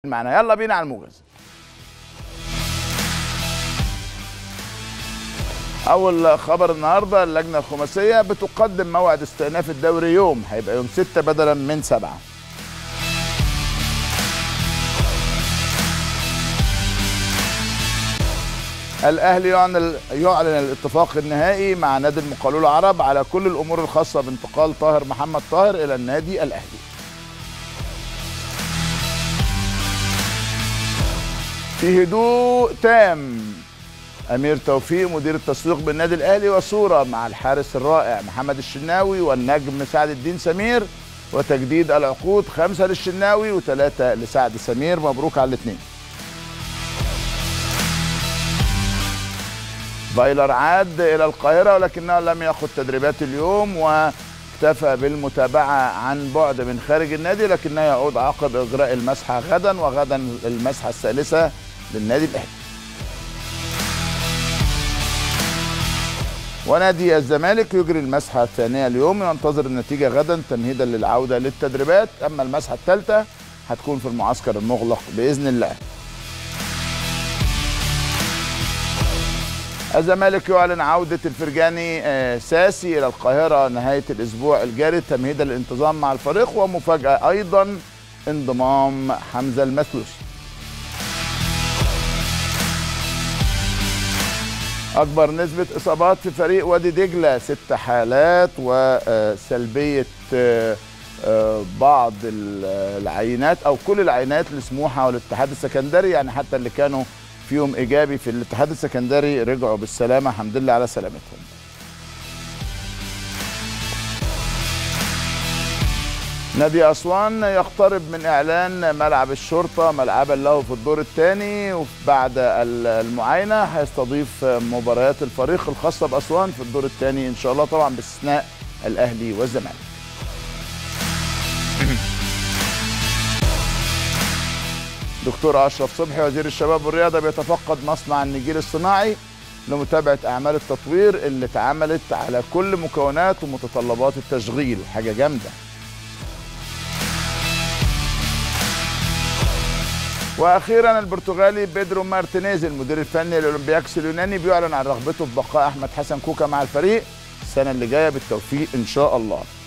معنا يلا بينا على الموجز. أول خبر النهارده اللجنة الخماسية بتقدم موعد استئناف الدوري هيبقى يوم 6 بدلا من 7. الأهلي يعلن الاتفاق النهائي مع نادي المقاولون العرب على كل الأمور الخاصة بانتقال طاهر محمد طاهر إلى النادي الأهلي. في هدوء تام أمير توفيق مدير التسويق بالنادي الأهلي وصورة مع الحارس الرائع محمد الشناوي والنجم سعد الدين سمير وتجديد العقود 5 للشناوي و3 لسعد سمير. مبروك على الاثنين. فايلر عاد إلى القاهرة ولكنه لم يأخذ تدريبات اليوم واكتفى بالمتابعة عن بعد من خارج النادي، لكنه يعود عقب إجراء المسحة غدا، وغدا المسحة الثالثة للنادي الأهلي. ونادي الزمالك يجري المسحة الثانية اليوم، ينتظر النتيجة غدا تمهيدا للعودة للتدريبات، أما المسحة الثالثة هتكون في المعسكر المغلق بإذن الله. الزمالك يعلن عودة الفرجاني ساسي إلى القاهرة نهاية الأسبوع الجاري تمهيدا للانتظام مع الفريق، ومفاجأة أيضا انضمام حمزة المثلوثي. أكبر نسبة إصابات في فريق وادي دجلة 6 حالات، وسلبية بعض العينات أو كل العينات لسموحة والاتحاد السكندري، يعني حتى اللي كانوا فيهم إيجابي في الاتحاد السكندري رجعوا بالسلامة، الحمد لله على سلامتهم. نادي أسوان يقترب من إعلان ملعب الشرطة ملعبا له في الدور الثاني، وبعد المعاينة هيستضيف مباريات الفريق الخاصة بأسوان في الدور الثاني إن شاء الله، طبعا باستثناء الأهلي والزمالك. دكتور أشرف صبحي وزير الشباب والرياضة بيتفقد مصنع النجيل الصناعي لمتابعة أعمال التطوير اللي اتعملت على كل مكونات ومتطلبات التشغيل، حاجة جامدة. واخيرا البرتغالي بيدرو مارتينيز المدير الفني للاولمبياكس اليوناني بيعلن عن رغبته في بقاء احمد حسن كوكا مع الفريق السنه اللي جايه، بالتوفيق ان شاء الله.